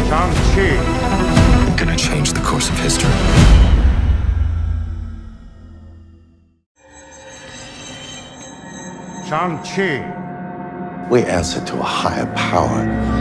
Shang-Chi. Gonna change the course of history. Shang-Chi. We answer to a higher power.